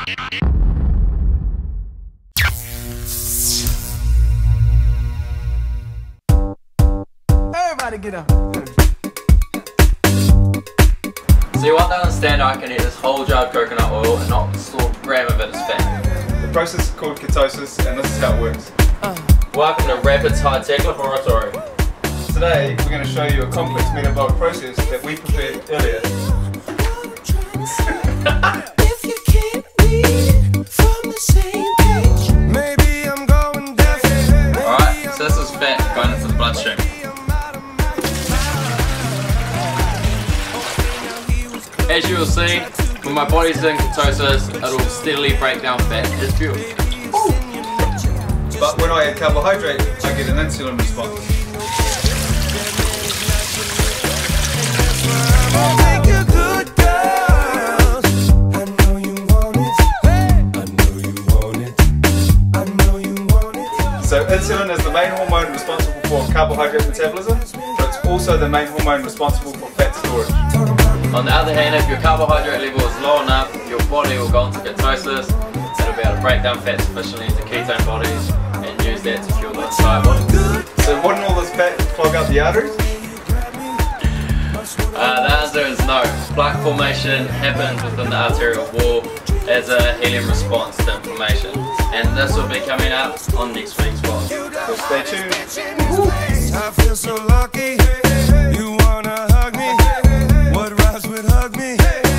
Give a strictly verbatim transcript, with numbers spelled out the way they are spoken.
Everybody get up. So you want to understand I can eat this whole jar of coconut oil and not store a gram of it as fat. The process is called ketosis, and this is how it works. Welcome to Rapid's High-Tech Laboratory. Today we're going to show you a complex metabolic process that we prepared earlier. Alright, so this is fat going into the bloodstream. As you will see, when my body's in ketosis, it will steadily break down fat as fuel. But when I add carbohydrate, I get an insulin response. So insulin is the main hormone responsible for carbohydrate metabolism, but it's also the main hormone responsible for fat storage. On the other hand, if your carbohydrate level is low enough, your body will go into ketosis. It'll be able to break down fat sufficiently into ketone bodies and use that to fuel the entire body. So wouldn't all this fat clog up the arteries? Uh, the answer is no. Plaque formation happens within the arterial wall as a healing response to inflammation. And this will be coming up on next week's vlog. So stay tuned. I feel so lucky. You wanna hug me? What rhymes with hug me?